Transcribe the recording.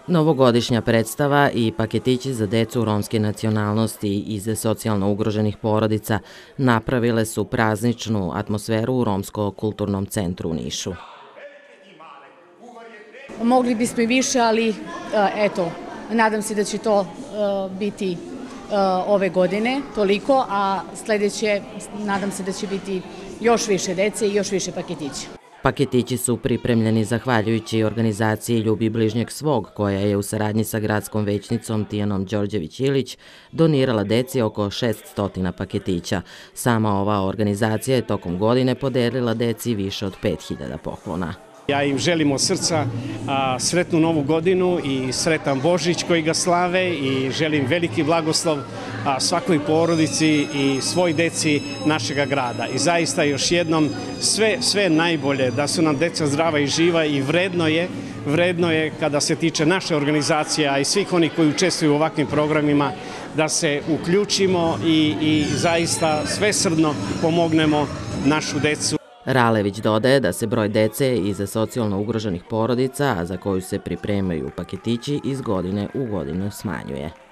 Novogodišnja predstava i paketići za decu romske nacionalnosti iz socijalno ugroženih porodica napravile su prazničnu atmosferu u Romsko-kulturnom centru u Nišu. Mogli bismo i više, ali eto, nadam se da će to biti ove godine toliko, a sledeće nadam se da će biti još više dece i još više paketića. Paketići su pripremljeni zahvaljujući organizaciji Ljubi bližnjeg svog, koja je u saradnji sa gradskom većnicom Tijanom Đorđević-Ilić donirala deci oko 600 paketića. Sama ova organizacija je tokom godine podelila deci više od 5000 poklona. Ja im želim od srca sretnu novu godinu i sretan Božić koji ga slave i želim veliki blagoslov svakoj porodici i svoj deci našega grada. I zaista još jednom sve najbolje, da su nam deca zdrava i živa i vredno je kada se tiče naše organizacije, a i svih onih koji učestvuju u ovakvim programima, da se uključimo i zaista svesrdno pomognemo našu decu. Ralević dodaje da se broj dece iz socijalno ugroženih porodica, a za koju se pripremaju paketići, iz godine u godinu smanjuje.